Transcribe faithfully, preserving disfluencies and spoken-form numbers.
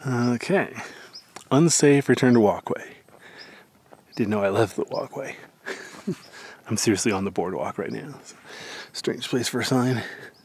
Okay. Unsafe return to walkway. Didn't know I left the walkway. I'm seriously on the boardwalk right now. Strange place for a sign.